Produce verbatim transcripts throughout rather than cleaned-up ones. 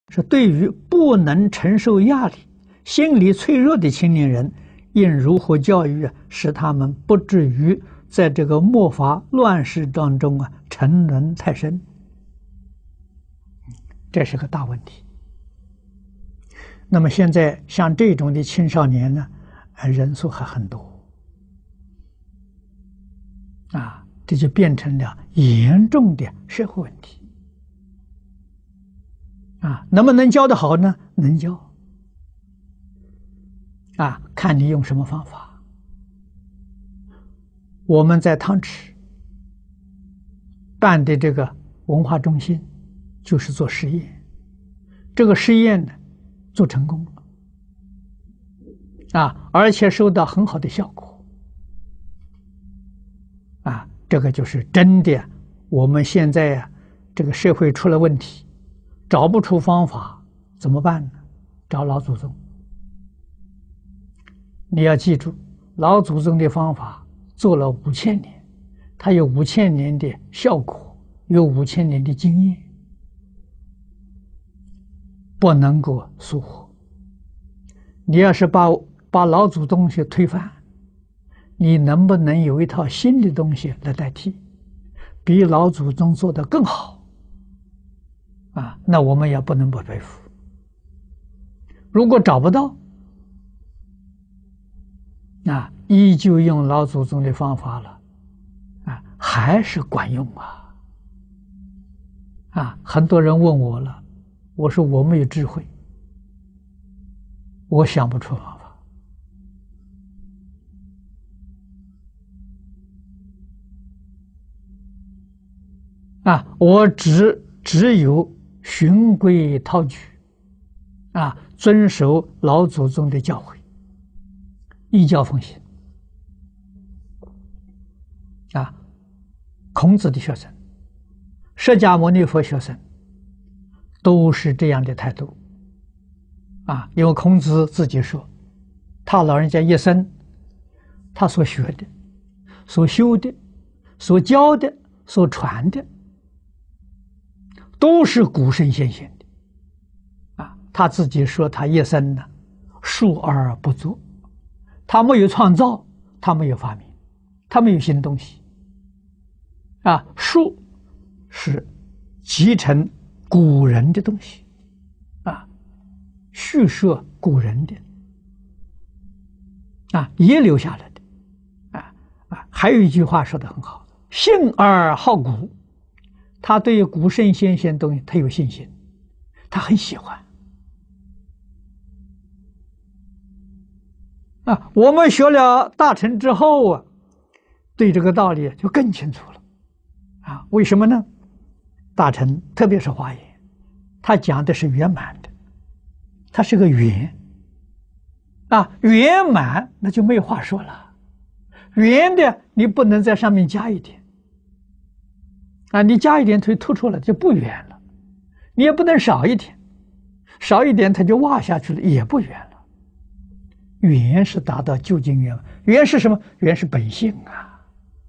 是对于不能承受压力、心理脆弱的青年人，应如何教育啊，使他们不至于在这个末法乱世当中啊沉沦太深？这是个大问题。那么现在像这种的青少年呢，人数还很多啊，这就变成了严重的社会问题啊。能不能教得好呢？能教啊，看你用什么方法。我们在汤池办的这个文化中心，就是做实验。这个实验呢，做成功了啊，而且收到很好的效果啊。这个就是真的。我们现在啊，这个社会出了问题，找不出方法，怎么办呢？找老祖宗。你要记住，老祖宗的方法做了五千年，他有五千年的效果，有五千年的经验，不能够疏忽。你要是把把老祖宗去推翻，你能不能有一套新的东西来代替，比老祖宗做得更好啊？那我们也不能不佩服。如果找不到，啊，依旧用老祖宗的方法了，啊，还是管用啊！啊，很多人问我了，我说我没有智慧，我想不出方法。啊，我只只有循规蹈矩，啊，遵守老祖宗的教诲。依教奉行啊，孔子的学生、释迦牟尼佛学生都是这样的态度啊。因为孔子自己说，他老人家一生，他所学的、所修的、所教的、所传的，都是古圣先贤的啊。他自己说，他一生呢，述而不作。他没有创造，他没有发明，他没有新东西啊。述是继承古人的东西啊，叙述古人的啊，也留下来的啊啊。还有一句话说得很好，信而好古。他对古圣先贤东西他有信心，他很喜欢啊。我们学了大乘之后啊，对这个道理就更清楚了啊。为什么呢？大乘特别是华严，他讲的是圆满的，它是个圆啊，圆满那就没有话说了。圆的你不能在上面加一点啊，你加一点它就凸出来就不圆了，你也不能少一点，少一点它就挖下去了，也不圆了。圆是达到究竟圆满，圆是什么？圆是本性啊！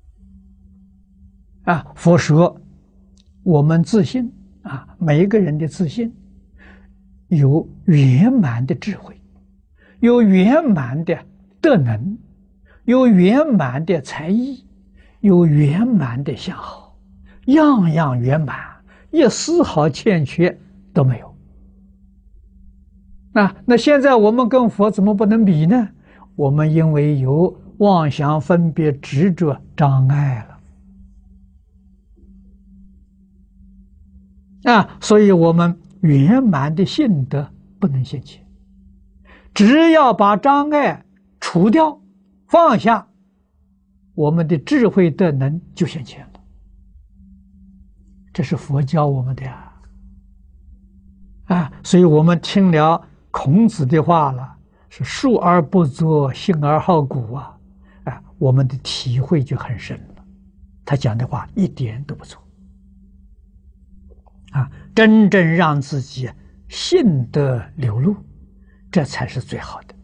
啊，佛说我们自信啊，每一个人的自信有圆满的智慧，有圆满的德能，有圆满的才艺，有圆满的相好，样样圆满，一丝毫欠缺都没有。那那现在我们跟佛怎么不能比呢？我们因为有妄想分别执着障碍了啊，所以我们圆满的性德不能现前。只要把障碍除掉放下，我们的智慧德能就现前了。这是佛教我们的呀啊，所以我们听了孔子的话了，是述而不作，信而好古啊，啊，我们的体会就很深了。他讲的话一点都不错啊，真正让自己信德流露，这才是最好的。